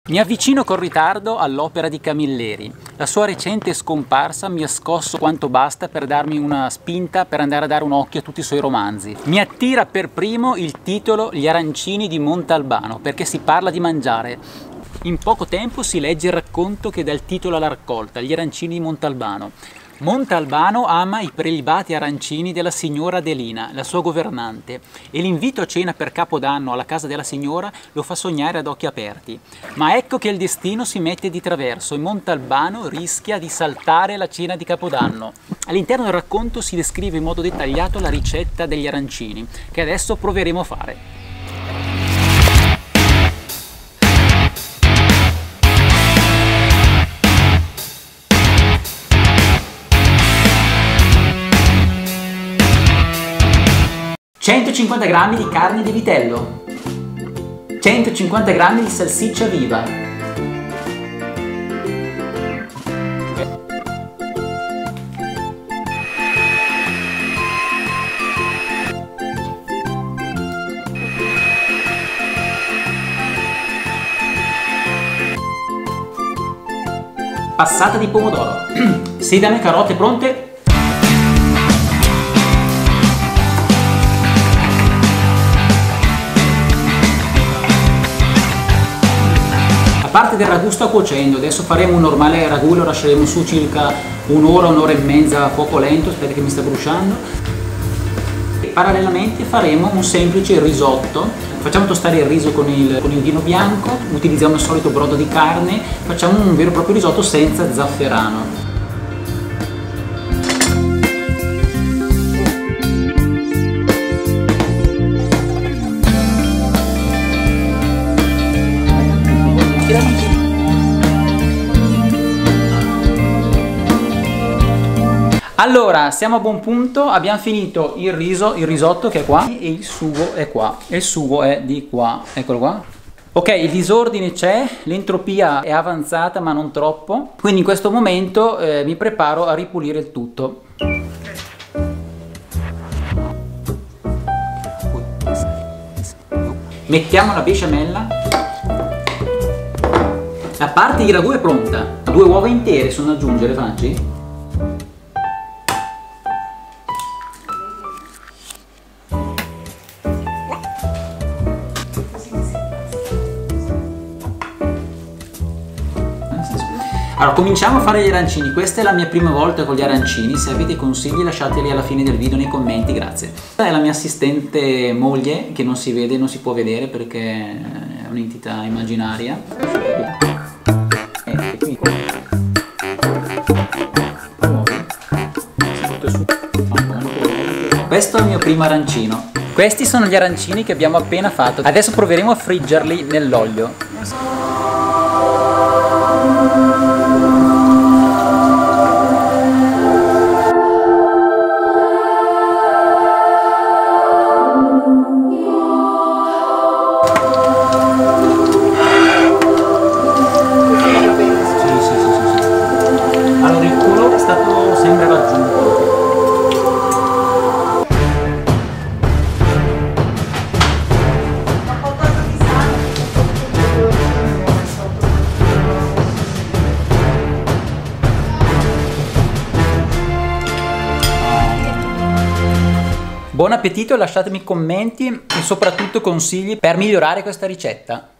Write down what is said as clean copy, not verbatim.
Mi avvicino con ritardo all'opera di Camilleri. La sua recente scomparsa mi ha scosso quanto basta per darmi una spinta per andare a dare un occhio a tutti i suoi romanzi. Mi attira per primo il titolo Gli arancini di Montalbano, perché si parla di mangiare. In poco tempo si legge il racconto che dà il titolo alla raccolta, Gli arancini di Montalbano. Montalbano ama i prelibati arancini della signora Adelina, la sua governante, e l'invito a cena per Capodanno alla casa della signora lo fa sognare ad occhi aperti. Ma ecco che il destino si mette di traverso e Montalbano rischia di saltare la cena di Capodanno. All'interno del racconto si descrive in modo dettagliato la ricetta degli arancini, che adesso proveremo a fare. «150 g di carne di vitello, 150 g di salsiccia viva, passata di pomodoro, sedame, carote pronte». La parte del ragù sta cuocendo, adesso faremo un normale ragù, lo lasceremo su circa un'ora, un'ora e mezza a fuoco lento, aspetta che mi sta bruciando. E parallelamente faremo un semplice risotto, facciamo tostare il riso con il vino bianco, utilizziamo il solito brodo di carne, facciamo un vero e proprio risotto senza zafferano. Allora, siamo a buon punto, abbiamo finito il risotto che è qua e il sugo è qua e il sugo è di qua, eccolo qua. Ok, il disordine c'è, l'entropia è avanzata ma non troppo, quindi in questo momento mi preparo a ripulire il tutto. Mettiamo la besciamella. La parte di ragù è pronta. 2 uova intere sono da aggiungere, Franci? Allora, cominciamo a fare gli arancini. Questa è la mia prima volta con gli arancini. Se avete consigli lasciateli alla fine del video nei commenti, grazie. Questa è la mia assistente moglie, che non si vede, non si può vedere perché è un'entità immaginaria. Questo è il mio primo arancino. Questi sono gli arancini che abbiamo appena fatto. Adesso proveremo a friggerli nell'olio. Allora il colore è stato sempre raggiunto. Buon appetito, lasciatemi commenti e soprattutto consigli per migliorare questa ricetta.